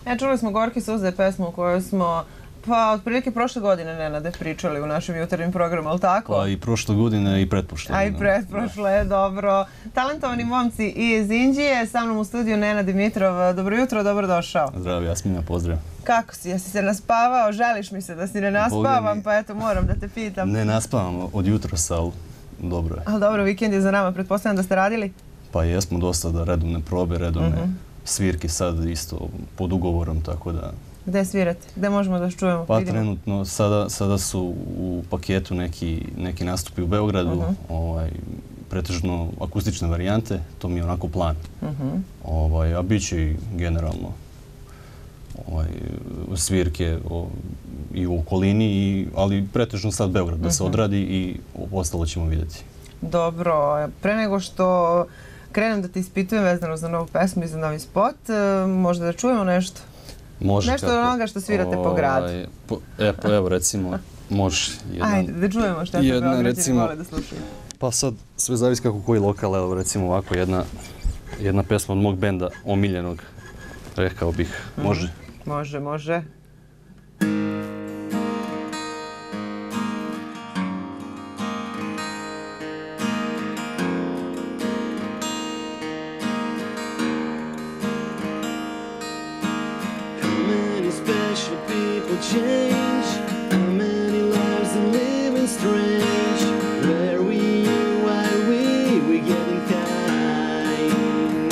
Čuli smo Gorke suze, pesmu koju smo pa otprilike prošle godine, Nenade, pričali u našem jutarnjim programu, ali tako? Pa i prošle godine i pretprošle. A i pretprošle, dobro. Talentovani momci iz Inđije, sa mnom u studiju Nenad Dimitrov. Dobro jutro, dobrodošao. Zdravo, Jasmina, pozdrav. Kako si? Jesi se naspavao? Želiš mi se da si ne naspavam, pa eto moram da te pitam. Ne naspavam od jutrosa, ali dobro je. Ali dobro, vikend je za nama, pretpostavljam da ste radili? Pa jesmo dosta da redovne probe, redovne svirke sad isto pod ugovorom, tako da... Gde svirate? Gde možemo da vas čujemo? Pa trenutno sada su u paketu neki nastupi u Beogradu, pretežno akustične varijante, to mi je onako plan. A bit će i generalno svirke i u okolini, ali pretežno sad Beograd da se odradi i ostalo ćemo vidjeti. Dobro, pre nego što krenem da te ispitujem vezano za novu pesmu i za novi spot, možda da čujemo nešto? Može. Nešto od onoga što svirate po gradu. Evo recimo, može. Ajde, da čujemo što je Beograđani vole da slušaju. Pa sad sve zavisi kako koji lokal, evo recimo ovako jedna pesma od mog benda omiljenog, rekao bih. Može? Može, može. Change, how many lives are living strange? Where we you, why we getting kind?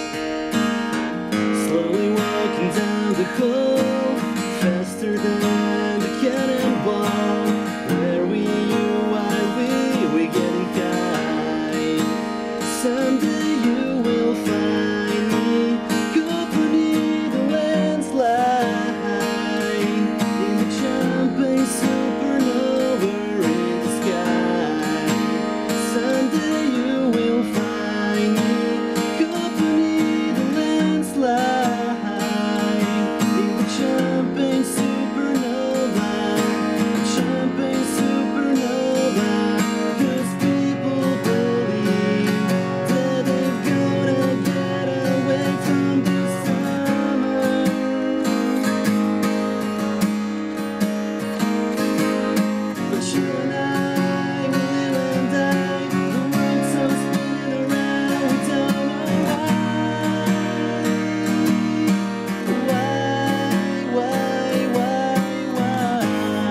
Slowly walking down the hall, faster than the cannonball. Where we you, why we getting kind? Someday you will find me, company the landslide. Supernova in the sky. Someday you will find me, company the landslide in the champagne supernova, champagne supernova. 'Cause people believe that they've gotta get away from the summer. You and I, we live and die. The world's so spinning around, we don't know why.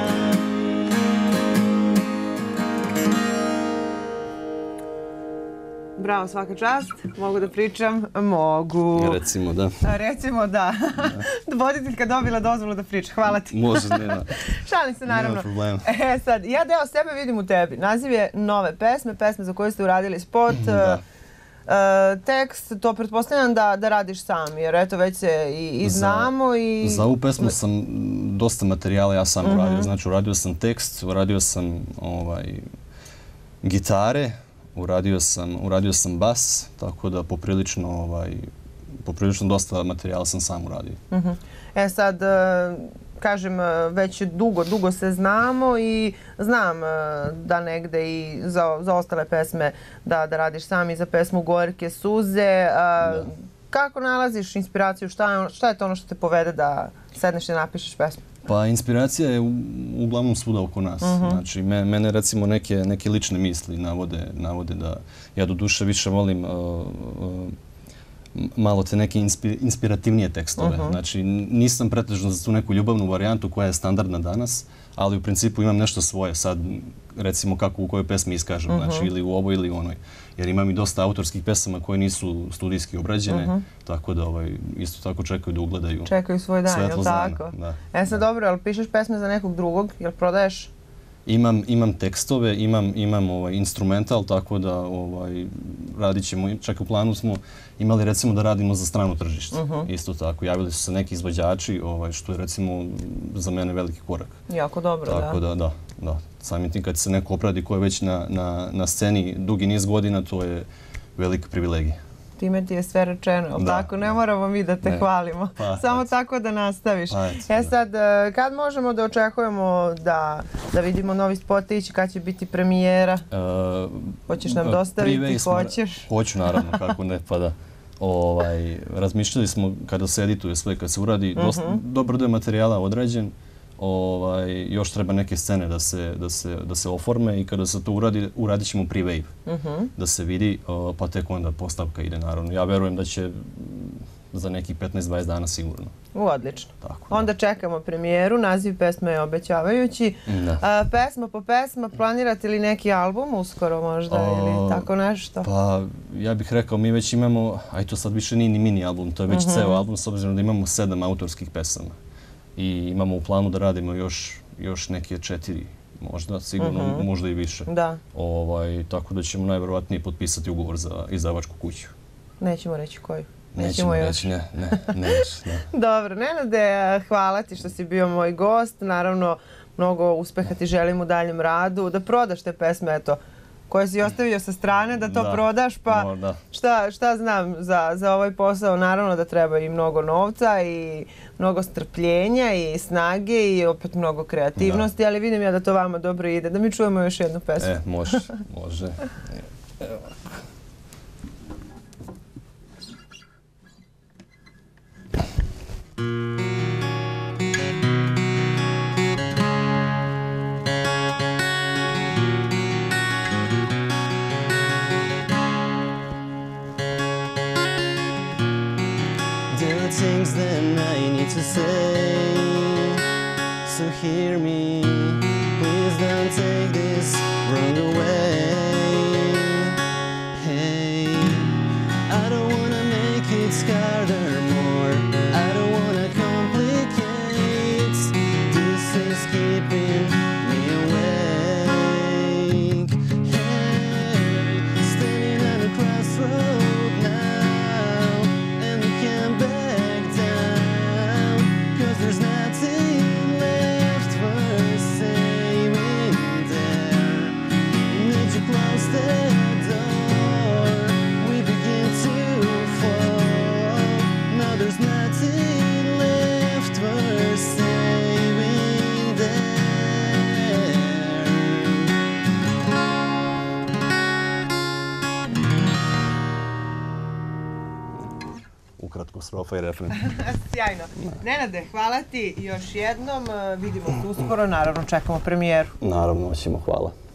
Bravo, svaka čast. Mogu da pričam? Mogu. Recimo da. Recimo da. Voditeljka dobila dozvolu da priča. Hvala ti. Može, nema. Šalim se, naravno. Nema problema. Sad, ja deo sebe vidim u tebi. Naziv je Nove pesme, pesme za koje ste uradili spot. Tekst, to pretpostavljam da radiš sam, jer eto već se i znamo. Za ovu pesmu sam dosta materijala ja sam uradio. Znači, uradio sam tekst, uradio sam gitare, uradio sam bas, tako da poprilično dosta materijala sam sam uradio. Sad, kažem, već dugo se znamo i znam da negde i za ostale pesme da radiš sam i za pesmu Gorke suze. Kako nalaziš inspiraciju? Šta je to ono što te povede da sedneš i napišeš pesmu? Pa inspiracija je uglavnom svuda oko nas. Znači, mene recimo neke lične misli navode da ja do duše više volim malo te neke inspirativnije tekstove. Znači, nisam pretežno za tu neku ljubavnu varijantu koja je standardna danas, ali u principu imam nešto svoje sad, recimo kako u kojoj pesmi iskažem, znači ili u ovoj ili u onoj. Jer imam i dosta autorskih pesama koje nisu studijski obrađene, tako da isto tako čekaju da ugledaju. Čekaju svoj dan, je li tako? Sad dobro, ali pišeš pesme za nekog drugog, jel prodaješ? Imam tekstove, imam instrumental, tako da radit ćemo, čak u planu smo imali recimo da radimo za strano tržište. Isto tako, javili su se neki izvođači, što je recimo za mene veliki korak. Jako dobro, da. Tako da. Samim tim kad se neko opradi ko je već na sceni dugi niz godina, to je velika privilegija. Time ti je sve rečeno, ali tako? Ne moramo mi da te hvalimo. Samo tako da nastaviš. Sad, kad možemo da očekujemo da vidimo novi spotić, kad će biti premijera? Hoćeš nam dostaviti? Hoćeš? Hoću, naravno, kako ne, pa da. Razmišljali smo kada se edituje sve, kad se uradi, dobar dio materijala određen, još treba neke scene da se oforme i kada se to uradi, uradit ćemo pre-wave da se vidi, pa tek onda postavka ide naravno. Ja verujem da će za nekih 15-20 dana sigurno. Odlično. Onda čekamo premijeru, naziv pesme je obećavajući. Pesma po pesma, planirate li neki album uskoro možda ili tako nešto? Pa ja bih rekao, mi već imamo, a to sad više nije ni mini album, to je već ceo album s obzirom da imamo 7 autorskih pesama. I imamo u planu da radimo još neke 4, možda, sigurno, možda i više. Tako da ćemo najverovatnije potpisati ugovor za izdavačku kuću. Nećemo reći koju. Nećemo reći, ne. Dobro, Nenade, hvala ti što si bio moj gost. Naravno, mnogo uspeha ti želim u daljem radu. Da prodaš te pesme, eto, koje si ostavio sa strane, da to prodaš, pa šta znam za ovaj posao? Naravno da treba i mnogo novca i mnogo strpljenja i snage i opet mnogo kreativnosti, ali vidim ja da to vama dobro ide. Da mi čujemo još jednu pesmu. Može. Things that I need to say, so hear me, please don't take this wrong away. Hey, I don't wanna make it harder more, I don't wanna complicate, this is keeping me awake. Hey, standing on a crossroad now, and we can't back. There's nothing left for saving there. Need you close the door, we begin to fall. Now there's nothing left for saving there. Ukratko strofa i refren. Sjajno. Nenade, hvala ti još jednom. Vidimo se uskoro. Naravno, čekamo premijeru. Naravno, ćemo. Hvala.